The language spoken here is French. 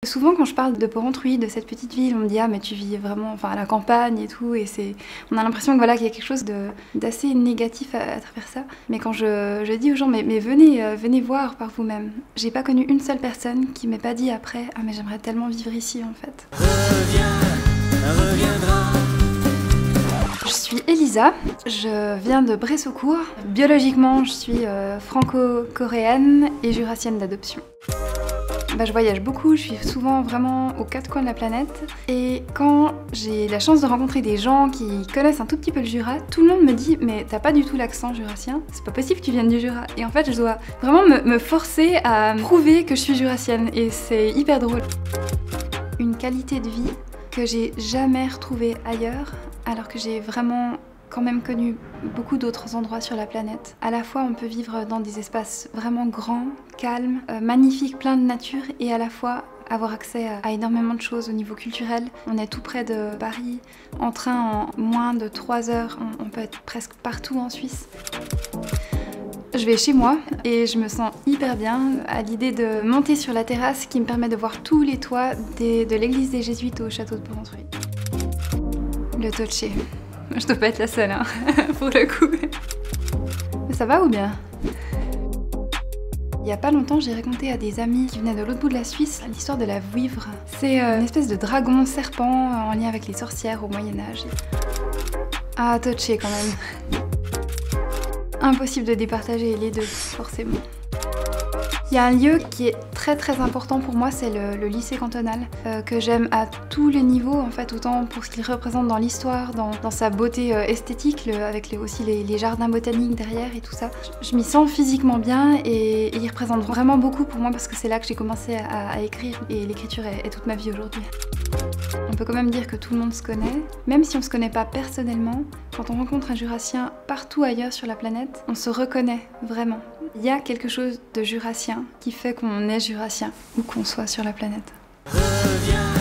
Souvent quand je parle de Porrentruy, de cette petite ville, on me dit ah mais tu vis vraiment à la campagne et tout, et on a l'impression que qu'il y a quelque chose d'assez négatif à travers ça. Mais quand je dis aux gens mais venez voir par vous-même. J'ai pas connu une seule personne qui m'ait pas dit après ah mais j'aimerais tellement vivre ici en fait. Reviendra. Je suis Elisa, je viens de Bressocourt. Biologiquement, je suis franco-coréenne et jurassienne d'adoption. Je voyage beaucoup, je suis souvent vraiment aux quatre coins de la planète. Et quand j'ai la chance de rencontrer des gens qui connaissent un tout petit peu le Jura, tout le monde me dit « mais t'as pas du tout l'accent jurassien, c'est pas possible que tu viennes du Jura ». Et en fait, je dois vraiment me forcer à prouver que je suis jurassienne et c'est hyper drôle. Une qualité de vie que j'ai jamais retrouvée ailleurs, alors que j'ai vraiment quand même connu beaucoup d'autres endroits sur la planète. À la fois, on peut vivre dans des espaces vraiment grands, calmes, magnifiques, pleins de nature, et à la fois avoir accès à énormément de choses au niveau culturel. On est tout près de Paris. En train, en moins de 3 heures, on peut être presque partout en Suisse. Je vais chez moi et je me sens hyper bien à l'idée de monter sur la terrasse qui me permet de voir tous les toits de l'église des Jésuites au château de Porrentruy. Le Totche. Je dois pas être la seule, hein, pour le coup. Mais ça va ou bien? Il y a pas longtemps, j'ai raconté à des amis qui venaient de l'autre bout de la Suisse l'histoire de la vouivre. C'est une espèce de dragon serpent en lien avec les sorcières au Moyen-Âge. Ah, Totche quand même. Impossible de départager les deux, forcément. Il y a un lieu qui est très important pour moi, c'est le lycée cantonal, que j'aime à tous les niveaux en fait, autant pour ce qu'il représente dans l'histoire, dans sa beauté esthétique, avec aussi les jardins botaniques derrière et tout ça. Je m'y sens physiquement bien et il représente vraiment beaucoup pour moi parce que c'est là que j'ai commencé à écrire et l'écriture est toute ma vie aujourd'hui. On peut quand même dire que tout le monde se connaît, même si on se connaît pas personnellement. Quand on rencontre un jurassien partout ailleurs sur la planète, on se reconnaît vraiment. Il y a quelque chose de jurassien qui fait qu'on est jurassien, où qu'on soit sur la planète. Reviens.